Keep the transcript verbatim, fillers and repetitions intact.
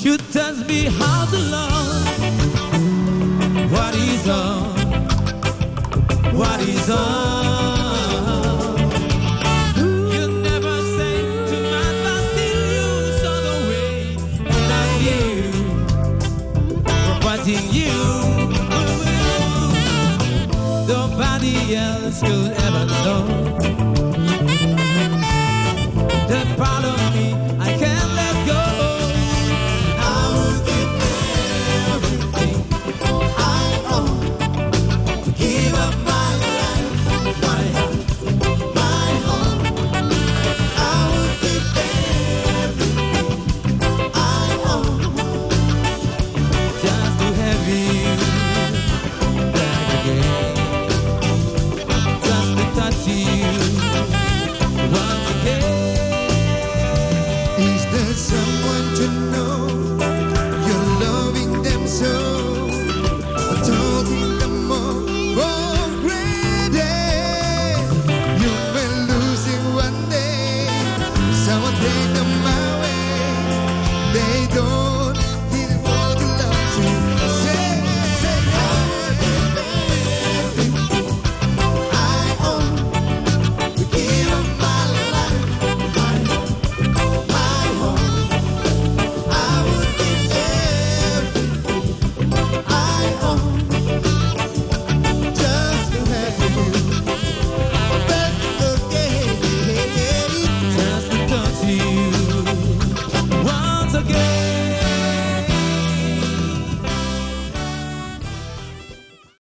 You tell me how to love. What is all? What is all? You never say too much, but still you saw the way that you proposing you. Nobody else could ever know. The part of me I can't let go. I would give everything I own to give up my life, my heart, my home. I would give everything I own just to have you back again, just to touch you once again. Is there someone to know you're loving them so? Or taking them all for granted? You've been losing one day, someone take them away. They don't